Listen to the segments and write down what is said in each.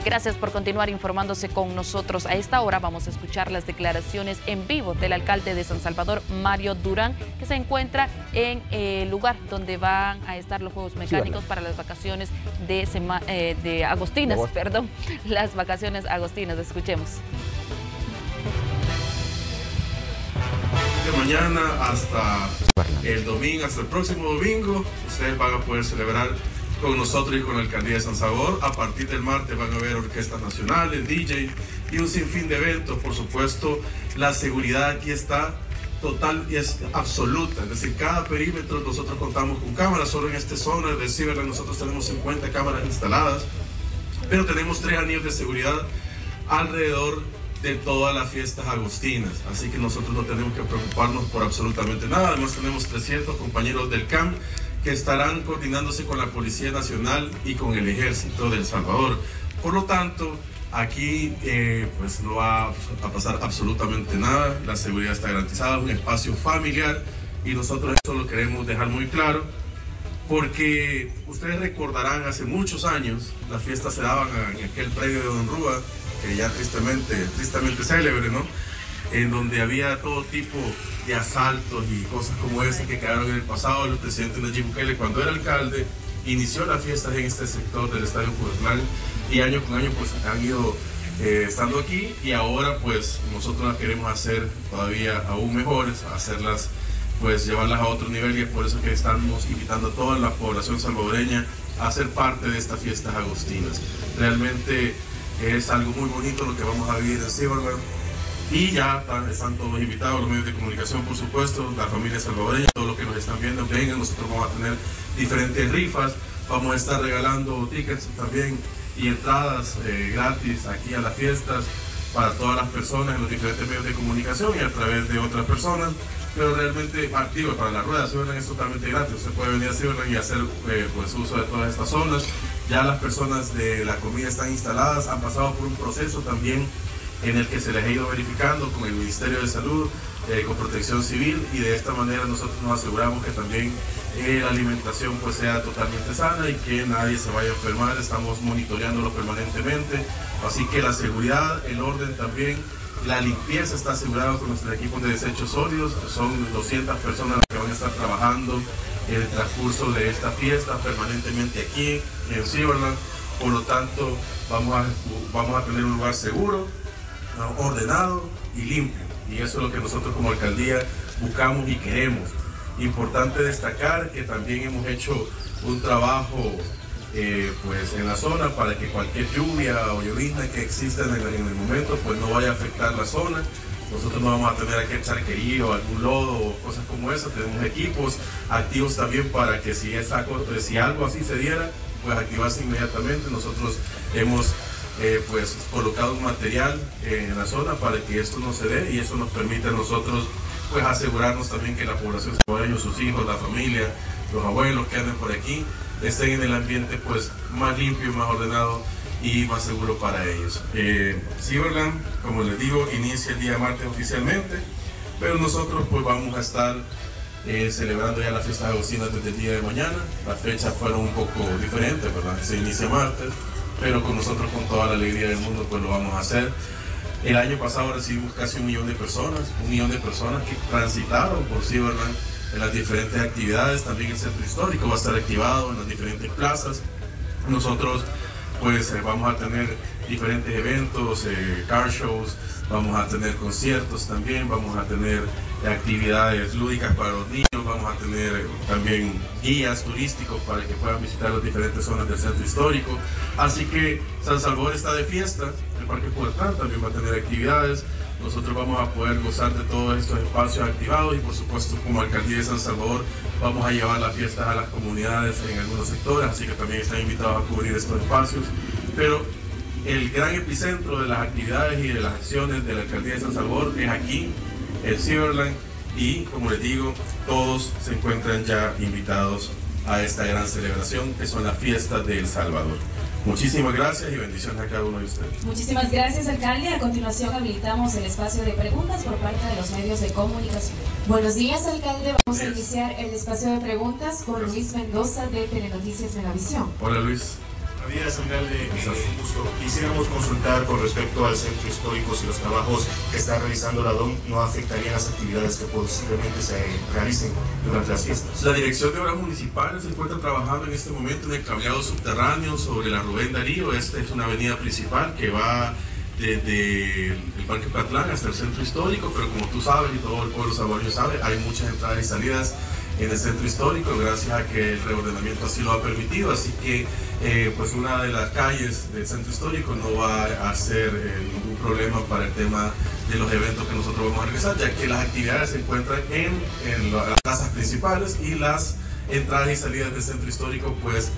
Gracias por continuar informándose con nosotros. A esta hora vamos a escuchar las declaraciones en vivo del alcalde de San Salvador, Mario Durán, que se encuentra en el lugar donde van a estar los Juegos Mecánicos para las vacaciones de agostinas, las vacaciones agostinas. Escuchemos. De mañana hasta el domingo, hasta el próximo domingo, ustedes van a poder celebrar con nosotros y con la Alcaldía de San Salvador. A partir del martes van a haber orquestas nacionales, DJ y un sinfín de eventos. Por supuesto, la seguridad aquí está total y es absoluta. Es decir, cada perímetro nosotros contamos con cámaras. Solo en esta zona de Ciberland nosotros tenemos 50 cámaras instaladas, pero tenemos 3 anillos de seguridad alrededor de todas las fiestas agostinas. Así que nosotros no tenemos que preocuparnos por absolutamente nada. Además tenemos 300 compañeros del CAM que estarán coordinándose con la Policía Nacional y con el Ejército de El Salvador. Por lo tanto, aquí pues no va a pasar absolutamente nada. La seguridad está garantizada, es un espacio familiar y nosotros eso lo queremos dejar muy claro, porque ustedes recordarán hace muchos años las fiestas se daban en aquel predio de Don Rúa, que ya tristemente célebre, ¿no? En donde había todo tipo de asaltos y cosas como esa que quedaron en el pasado. El presidente Nayib Bukele, cuando era alcalde, inició las fiestas en este sector del Estadio Cubernal y año con año pues han ido estando aquí, y ahora pues nosotros las queremos hacer todavía aún mejores, hacerlas pues llevarlas a otro nivel, y es por eso que estamos invitando a toda la población salvadoreña a ser parte de estas fiestas agostinas. Realmente es algo muy bonito lo que vamos a vivir en Ciberland. Y ya están todos invitados, los medios de comunicación, por supuesto, la familia salvadoreña, todos los que nos están viendo, vengan. Nosotros vamos a tener diferentes rifas, vamos a estar regalando tickets también y entradas gratis aquí a las fiestas para todas las personas en los diferentes medios de comunicación y a través de otras personas. Pero realmente, para la rueda, Ciberland es totalmente gratis. Usted puede venir a Ciberland y hacer pues uso de todas estas zonas. Ya las personas de la comida están instaladas, han pasado por un proceso también en el que se les ha ido verificando con el Ministerio de Salud, con Protección Civil, y de esta manera nosotros nos aseguramos que también la alimentación pues sea totalmente sana y que nadie se vaya a enfermar. Estamos monitoreándolo permanentemente, así que la seguridad, el orden también, la limpieza está asegurada con nuestros equipos de desechos sólidos. Son 200 personas las que van a estar trabajando en el transcurso de esta fiesta permanentemente aquí en Ciberland. Por lo tanto, vamos a tener un lugar seguro, ordenado y limpio, y eso es lo que nosotros como alcaldía buscamos y queremos. Importante destacar que también hemos hecho un trabajo pues en la zona para que cualquier lluvia o llovizna que exista en el momento pues no vaya a afectar la zona. Nosotros no vamos a tener aquel charquerío, algún lodo o cosas como eso. Tenemos equipos activos también para que si algo así se diera, pues activarse inmediatamente. Nosotros hemos pues colocado un material en la zona para que esto no se dé, y eso nos permite a nosotros pues asegurarnos también que la población salvadoreña, sus hijos, la familia, los abuelos que anden por aquí, estén en el ambiente pues más limpio, más ordenado y más seguro para ellos. Ciberland, como les digo, inicia el día martes oficialmente, pero nosotros pues vamos a estar celebrando ya las fiestas agostinas desde el día de mañana. Las fechas fueron un poco diferentes, ¿verdad? Se inicia martes, pero con nosotros, con toda la alegría del mundo, pues lo vamos a hacer. El año pasado recibimos casi 1 millón de personas, que transitaron por Ciberland en las diferentes actividades. También el centro histórico va a estar activado en las diferentes plazas. Nosotros pues vamos a tener diferentes eventos, car shows, vamos a tener conciertos también, vamos a tener actividades lúdicas para los niños, vamos a tener también guías turísticos para que puedan visitar las diferentes zonas del centro histórico. Así que San Salvador está de fiesta, el Parque Cubernal también va a tener actividades. Nosotros vamos a poder gozar de todos estos espacios activados, y por supuesto como Alcaldía de San Salvador vamos a llevar las fiestas a las comunidades en algunos sectores, así que también están invitados a cubrir estos espacios. Pero el gran epicentro de las actividades y de las acciones de la Alcaldía de San Salvador es aquí, en Ciberland, y como les digo, todos se encuentran ya invitados a esta gran celebración que son las fiestas de El Salvador. Muchísimas gracias y bendiciones a cada uno de ustedes. Muchísimas gracias, alcalde. A continuación habilitamos el espacio de preguntas por parte de los medios de comunicación. Buenos días, alcalde. Vamos a iniciar el espacio de preguntas con Luis Mendoza de Telenoticias Megavisión. Hola, Luis. Buenos días, alcalde. Un gusto. Quisiéramos consultar con respecto al centro histórico si los trabajos que está realizando la DOM no afectarían las actividades que posiblemente se realicen durante las fiestas. La Dirección de Obras Municipales se encuentra trabajando en este momento en el cableado subterráneo sobre la Rubén Darío. Esta es una avenida principal que va desde el Parque Patlán hasta el centro histórico, pero como tú sabes y todo el pueblo salvadoreño sabe, hay muchas entradas y salidas en el centro histórico, gracias a que el reordenamiento así lo ha permitido, así que pues una de las calles del centro histórico no va a ser ningún problema para el tema de los eventos que nosotros vamos a realizar, ya que las actividades se encuentran en las plazas principales y las entradas y salidas del centro histórico, pues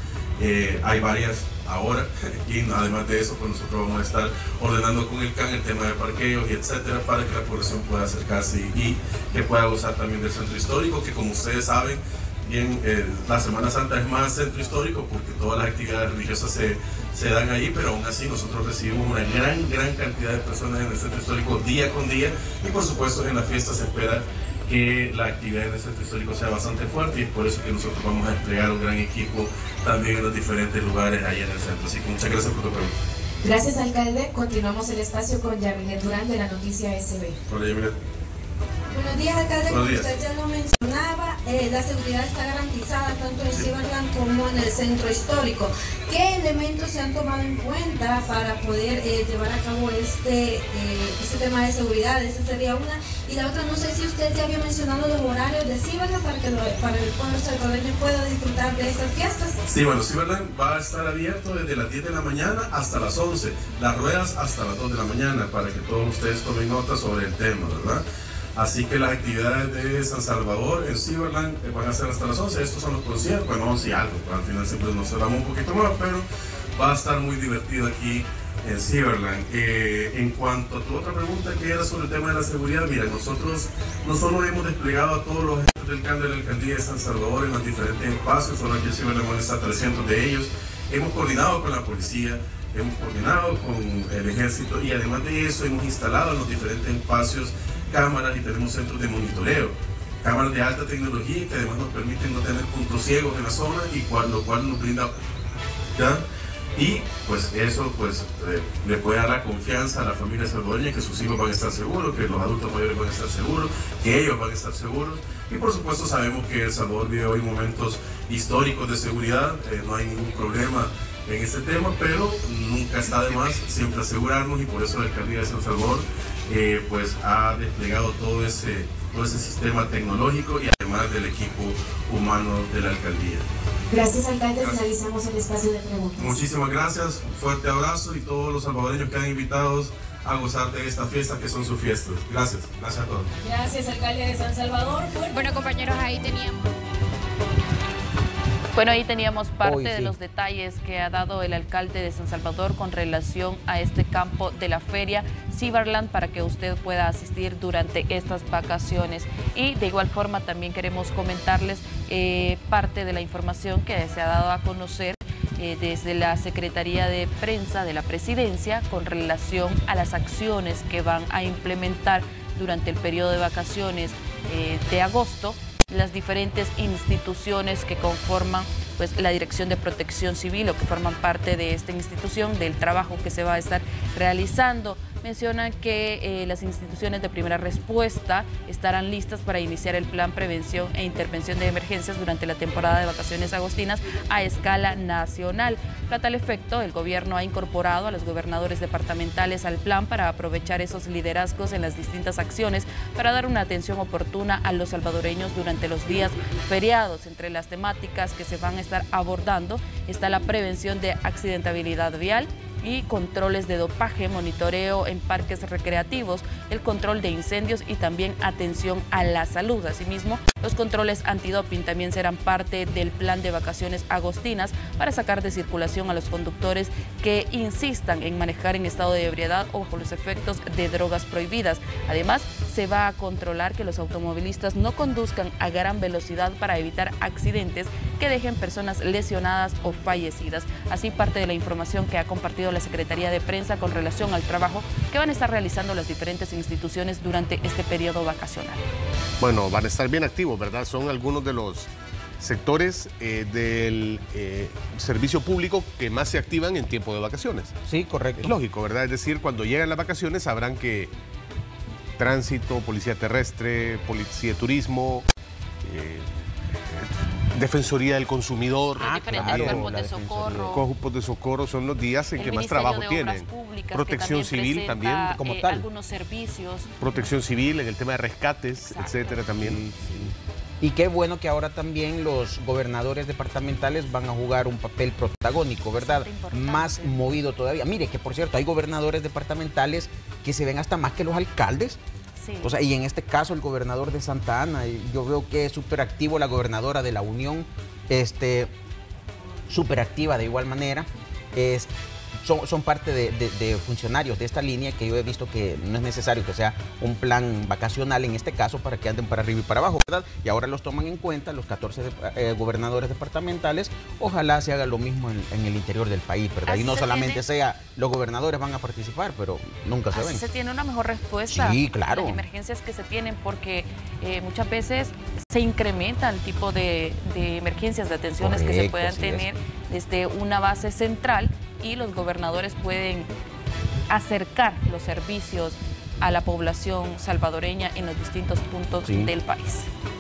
hay varias ahora, y además de eso, pues nosotros vamos a estar ordenando con el CAN el tema de parqueos y etcétera, para que la población pueda acercarse y que pueda gozar también del centro histórico, que como ustedes saben, bien, la Semana Santa es más centro histórico porque todas las actividades religiosas se dan ahí, pero aún así nosotros recibimos una gran cantidad de personas en el centro histórico día con día, y por supuesto en la fiesta se espera que la actividad en el centro histórico sea bastante fuerte, y es por eso que nosotros vamos a desplegar un gran equipo también en los diferentes lugares ahí en el centro. Así que muchas gracias por tu pregunta. Gracias, alcalde. Continuamos el espacio con Yamilet Durán de la Noticia SB. Hola, Yamilet. Buenos días, alcalde. Buenos Como días. usted ya lo mencionaba, la seguridad está garantizada tanto en Ciberland como en el centro histórico. ¿Qué elementos se han tomado en cuenta para poder llevar a cabo este tema de seguridad? Esa sería una. Y la otra, no sé si usted ya había mencionado los horarios de Ciberland para que para el pueblo salvadoreño pueda disfrutar de estas fiestas. Sí, bueno, Ciberland va a estar abierto desde las 10 de la mañana hasta las 11, las ruedas hasta las 2 de la mañana, para que todos ustedes tomen nota sobre el tema, ¿verdad? Así que las actividades de San Salvador en Ciberland van a ser hasta las 11. Estos son los conciertos, bueno, 11 y algo, al final siempre nos cerramos un poquito más, pero va a estar muy divertido aquí en Ciberland. En cuanto a tu otra pregunta, que era sobre el tema de la seguridad, mira, nosotros no solo hemos desplegado a todos los agentes del CAN de la Alcaldía de San Salvador en los diferentes espacios, solo aquí en Ciberland van a estar 300 de ellos. Hemos coordinado con la policía, hemos coordinado con el ejército, y además de eso hemos instalado en los diferentes espacios cámaras, y tenemos centros de monitoreo, cámaras de alta tecnología que además nos permiten no tener puntos ciegos en la zona, y lo cual nos brinda, ¿ya? Y pues eso pues le puede dar la confianza a la familia salvadoreña que sus hijos van a estar seguros, que los adultos mayores van a estar seguros, que ellos van a estar seguros. Y por supuesto sabemos que El Salvador vive hoy momentos históricos de seguridad, no hay ningún problema en este tema, pero nunca está de más siempre asegurarnos, y por eso la Alcaldía de San Salvador pues ha desplegado todo ese sistema tecnológico, y además del equipo humano de la Alcaldía. Gracias, alcalde. Finalizamos el espacio de preguntas. Muchísimas gracias, un fuerte abrazo, y todos los salvadoreños quedan invitados a gozar de estas fiestas que son sus fiestas. Gracias a todos. Gracias, alcalde de San Salvador. Bueno, compañeros, ahí teníamos. Bueno, ahí teníamos parte de los detalles que ha dado el alcalde de San Salvador con relación a este campo de la feria Ciberland, para que usted pueda asistir durante estas vacaciones. Y de igual forma también queremos comentarles parte de la información que se ha dado a conocer desde la Secretaría de Prensa de la Presidencia con relación a las acciones que van a implementar durante el periodo de vacaciones de agosto las diferentes instituciones que conforman pues la Dirección de Protección Civil, o que forman parte de esta institución, del trabajo que se va a estar realizando. Mencionan que las instituciones de primera respuesta estarán listas para iniciar el plan prevención e intervención de emergencias durante la temporada de vacaciones agostinas a escala nacional. A tal efecto, el gobierno ha incorporado a los gobernadores departamentales al plan para aprovechar esos liderazgos en las distintas acciones para dar una atención oportuna a los salvadoreños durante los días feriados. Entre las temáticas que se van a estar abordando está la prevención de accidentabilidad vial y controles de dopaje, monitoreo en parques recreativos, el control de incendios y también atención a la salud. Asimismo, los controles antidoping también serán parte del plan de vacaciones agostinas para sacar de circulación a los conductores que insistan en manejar en estado de ebriedad o bajo los efectos de drogas prohibidas. Además, se va a controlar que los automovilistas no conduzcan a gran velocidad para evitar accidentes que dejen personas lesionadas o fallecidas. Así, parte de la información que ha compartido la Secretaría de Prensa con relación al trabajo que van a estar realizando las diferentes instituciones durante este periodo vacacional. Bueno, van a estar bien activos, ¿verdad? Son algunos de los sectores del servicio público que más se activan en tiempo de vacaciones. Sí, correcto. Es lógico, ¿verdad? Es decir, cuando llegan las vacaciones sabrán que tránsito, policía terrestre, policía de turismo, Defensoría del Consumidor, diferentes cuerpos de socorro. Cuerpos de socorro son los días en que más trabajo tienen. Protección Civil también, como tal. Algunos servicios. Protección Civil en el tema de rescates, etcétera, también. Y qué bueno que ahora también los gobernadores departamentales van a jugar un papel protagónico, ¿verdad? Más movido todavía. Mire que, por cierto, hay gobernadores departamentales que se ven hasta más que los alcaldes. Sí. O sea, y en este caso el gobernador de Santa Ana, yo veo que es súper activo, la gobernadora de la Unión, súper activa de igual manera. Son parte de funcionarios de esta línea que yo he visto que no es necesario que sea un plan vacacional en este caso para que anden para arriba y para abajo, ¿verdad? Y ahora los toman en cuenta los 14 gobernadores departamentales. Ojalá se haga lo mismo en el interior del país, ¿verdad? Y no solamente sea los gobernadores van a participar, pero nunca se ven. Así se tiene una mejor respuesta. Sí, claro. A las emergencias que se tienen, porque muchas veces se incrementa el tipo de emergencias, de atenciones que se puedan tener desde una base central, y los gobernadores pueden acercar los servicios a la población salvadoreña en los distintos puntos del país.